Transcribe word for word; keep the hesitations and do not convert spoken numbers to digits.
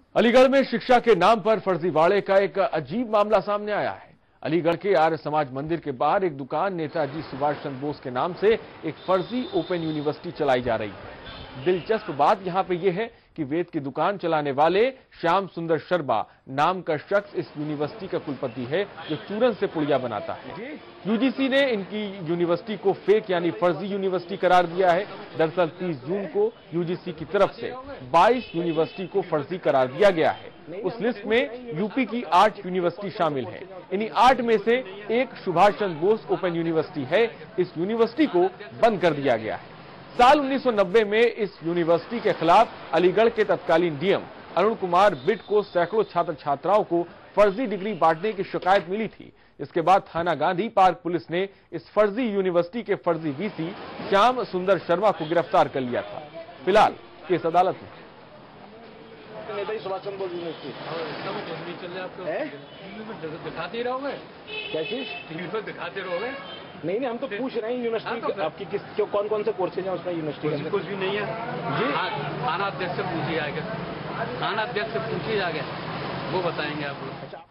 अलीगढ़ में शिक्षा के नाम पर फर्जीवाड़े का एक अजीब मामला सामने आया है। अलीगढ़ के आर्य समाज मंदिर के बाहर एक दुकान नेताजी सुभाष चंद्र बोस के नाम से एक फर्जी ओपन यूनिवर्सिटी चलाई जा रही है। दिलचस्प बात यहां पे यह है कि वेद की दुकान चलाने वाले श्याम सुंदर शर्मा नाम का शख्स इस यूनिवर्सिटी का कुलपति है, जो चूरन से पुड़िया बनाता है। यूजीसी ने इनकी यूनिवर्सिटी को फेक यानी फर्जी यूनिवर्सिटी करार दिया है। दरअसल तीस जून को यूजीसी की तरफ से बाईस यूनिवर्सिटी को फर्जी करार दिया गया है। उस लिस्ट में यूपी की आठ यूनिवर्सिटी शामिल है। इन्हीं आठ में से एक सुभाष चंद्र बोस ओपन यूनिवर्सिटी है। इस यूनिवर्सिटी को बंद कर दिया गया है। साल उन्नीस सौ नब्बे में इस यूनिवर्सिटी के खिलाफ अलीगढ़ के तत्कालीन डीएम अरुण कुमार बिट को सैकड़ों छात्र छात्राओं को फर्जी डिग्री बांटने की शिकायत मिली थी। इसके बाद थाना गांधी पार्क पुलिस ने इस फर्जी यूनिवर्सिटी के फर्जी वीसी श्याम सुंदर शर्मा को गिरफ्तार कर लिया था। फिलहाल केस अदालत में। नेताजी सुभाष चंद्र बोस यूनिवर्सिटी दिखाते रहोगे, क्या चीज टीवी पर दिखाते रहोगे? नहीं नहीं, हम तो पूछ रहे हैं यूनिवर्सिटी हाँ, तो आपकी किस क्यों कौन कौन से कोर्सेज हैं उसमें यूनिवर्सिटी कुछ, कुछ भी नहीं है जी। थाना अध्यक्ष से पूछिए आगे, थाना अध्यक्ष से पूछिए आगे, वो बताएंगे आपको।